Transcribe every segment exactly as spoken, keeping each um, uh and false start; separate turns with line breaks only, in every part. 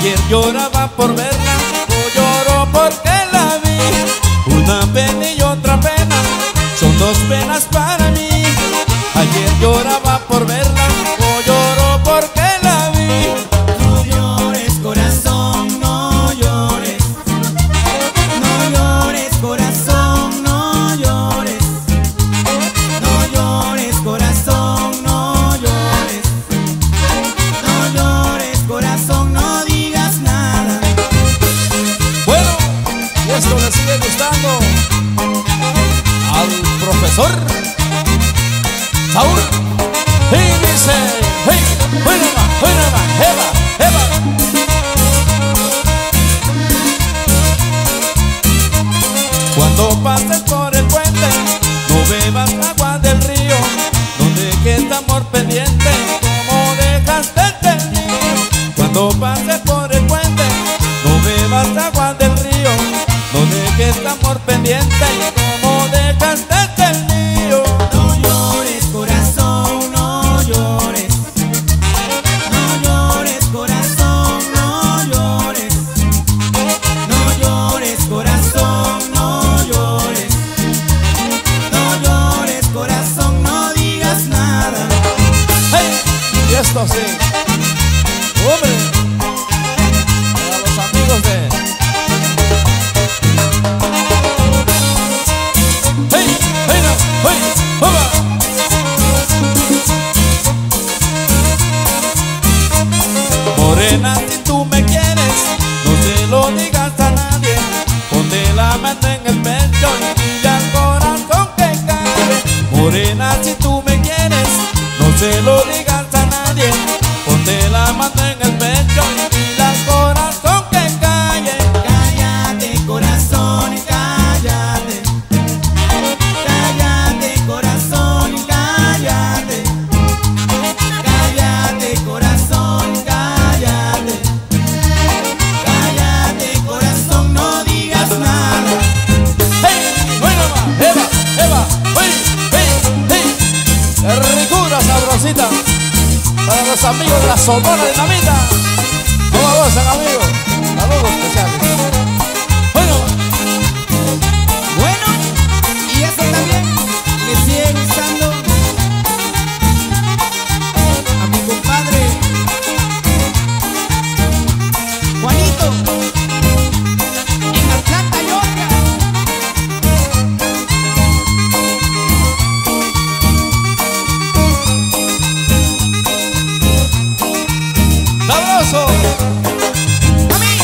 Ayer lloraba por verla, hoy lloro porque la vi. Una pena y otra pena, son dos penas para mí. Ayer lloraba por verla, hoy lloro porque la vi.
No llores, corazón, no llores. No llores, corazón, no llores. No llores, corazón, no llores. No llores, corazón, no digas nada.
Bueno, y esto le sigue gustando al profesor Saúl. Y dice, hey, bueno, bueno, Eva, Eva. Cuando pases por el puente, no bebas agua del río. No dejes amor pendiente, como dejaste el mío. Cuando pases por el puente, no bebas agua del río. No dejes amor pendiente, como dejaste el mío.
No llores, corazón, no llores. No llores, corazón, no llores. No llores, corazón, no llores. No llores, corazón, no digas nada.
Hey, y esto sí, hombre, para los amigos de hey, hey, no, hey, hola. Morena, si tú me quieres, no se lo digas a nadie. Ponte la mano en el pecho y dile al corazón que cae. Morena, si tú me quieres, no se lo digas a nadie. Ponte la mano en el pecho y dile al corazón que calle.
Cállate, corazón, cállate. Cállate, corazón, cállate. Cállate, corazón, cállate. Cállate, corazón, no digas nada.
Hey, bueno, va, Eva, Eva, hey, hey, hey. Qué ricura sabrosita para los amigos de la Sonora Dinamita. ¿Cómo gozan, amigos? Saludos especiales. Bueno,
Bueno, y eso también le sigue gustando a mi compadre Juanito en Atlanta, Georgia.
sabroso.
A mí.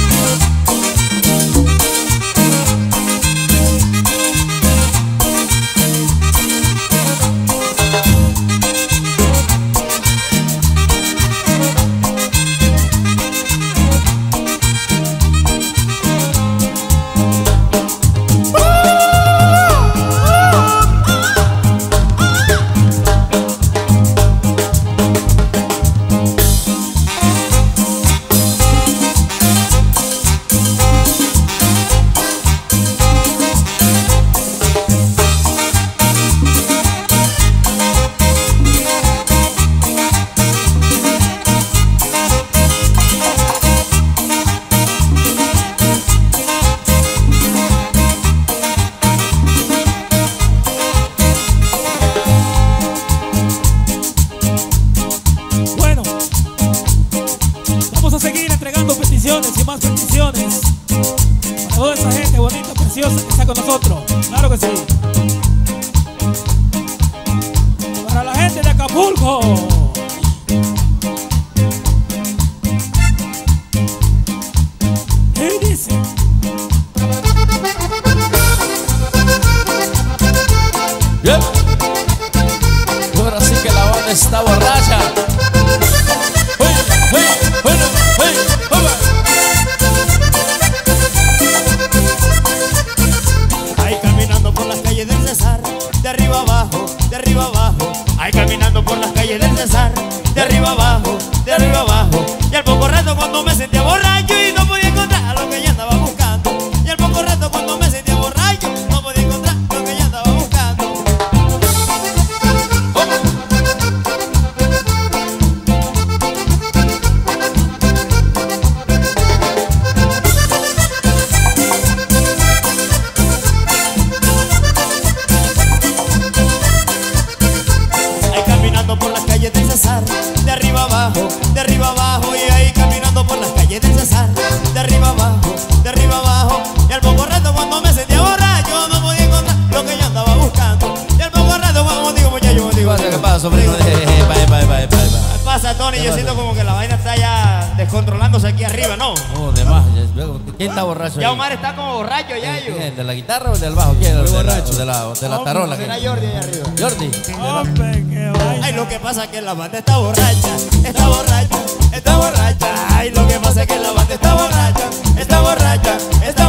Bueno, vamos a seguir entregando peticiones y más peticiones para toda esa gente bonita, preciosa que está con nosotros. Claro que sí. Para la gente de Acapulco. ¿Qué dice?
Bien. Ahora sí que la banda está borracha. Hey, hey, bueno, hey, hola.
Ahí caminando por las calles del Cesar, de arriba abajo, de arriba abajo. Ahí caminando por las calles del Cesar, de arriba abajo, de arriba abajo. Y al poco rato cuando me sentía borracho y no podía encontrar lo que yo andaba buscando. Y al poco rato cuando me sentía borracho no podía encontrar lo que yo andaba buscando. Tony, yo siento como que la vaina está ya descontrolándose aquí arriba, ¿no?
Oh, de más. ¿Quién está borracho?
Ya
ahí?
Omar está como borracho ya, yo.
¿Quién? ¿De la guitarra o del bajo? ¿Quién? ¿De la, de la, de la tarola?
Será
¿Quién?
Jordi allá arriba.
Jordi.
Hombre, qué vaina.
Ay, lo que pasa es que la banda está borracha, está borracha, está borracha. Ay, lo que pasa es que la banda está borracha, está borracha, está